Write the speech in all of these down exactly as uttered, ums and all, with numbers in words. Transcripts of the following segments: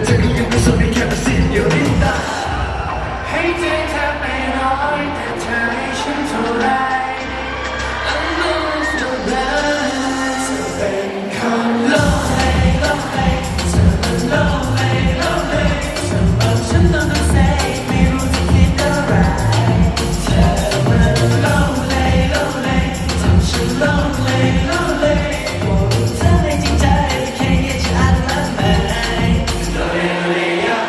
เธอก็ยังไม่สนในแค่มาสิโยริตาให้ใจเธอไปน้อยแต่เธอให้ฉันเท่าไร I'm lost the love จะเป็นคนโลเลโลเลเธอมันโลเลโลเลเธอบอกฉันต้องต้อง say ไม่รู้จะคิดอะไรเธอมันโลเลโลเลทำฉันโลเลโลเลบอกเธอไม่จริงใจแค่อยากจะอ่านมันไหมโลเลโลเล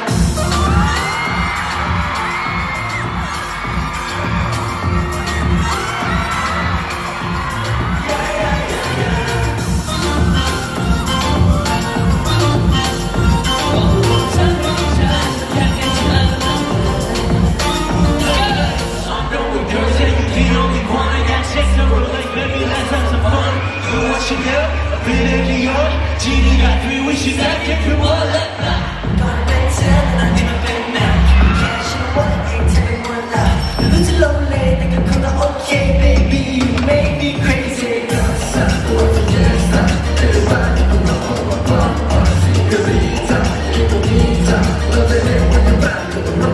Genie got three wishes, I can do all that. ก่อนเป็นเธอตอนนี้มันเป็นหนักแค่ฉันว่าให้เธอเป็นวันละรู้จะลงเลยแต่ก็คงต้องโอเค baby you make me crazy ก็สักตัวจะแค่สักเธอว่าที่ต้องรอว่าว่าว่าสิ่งก็ดีจังยิ่งกว่านี้จังเราจะเรียกว่าอย่างไรก็ต้องรอ